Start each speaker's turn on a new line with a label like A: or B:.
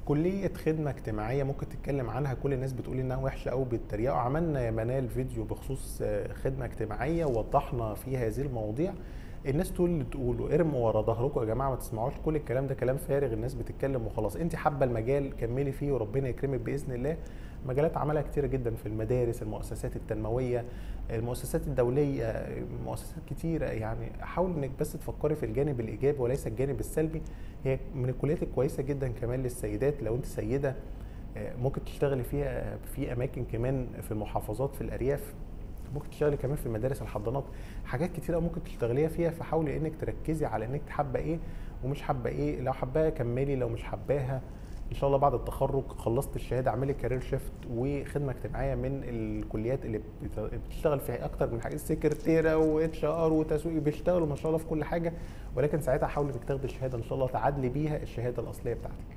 A: كلية خدمة اجتماعية ممكن تتكلم عنها، كل الناس بتقول انها وحشة او بيتريقوا. عملنا يا منال فيديو بخصوص خدمة اجتماعية ووضحنا فيه هذه المواضيع. الناس تقول اللي تقوله، ارموا ورا ظهركم يا جماعة، ما تسمعوش كل الكلام ده، كلام فارغ، الناس بتتكلم وخلاص. انت حابة المجال كملي فيه وربنا يكرمك بإذن الله. مجالات عملها كتيرة جدا في المدارس، المؤسسات التنموية، المؤسسات الدولية، مؤسسات كتيرة. يعني حاول انك بس تفكري في الجانب الإيجابي وليس الجانب السلبي. هي من الكليات الكويسه جدا كمان للسيدات، لو انت سيده ممكن تشتغلي فيها في اماكن كمان في المحافظات في الارياف، ممكن تشتغلي كمان في المدارس الحضانات، حاجات كتيره ممكن تشتغليها فيها. فحاولي انك تركزي على انك حابه ايه ومش حابه ايه. لو حباها كملي، لو مش حباها ان شاء الله بعد التخرج خلصت الشهاده اعملي كارير شيفت وخدمه اجتماعيه من الكليات اللي بتشتغل فيها اكتر من حاجه، سكرتيره واتش ار وتسويق، بيشتغلوا ما شاء الله في كل حاجه. ولكن ساعتها حاولي انك تاخدي الشهاده ان شاء الله تعادلي بيها الشهاده الاصليه بتاعتك.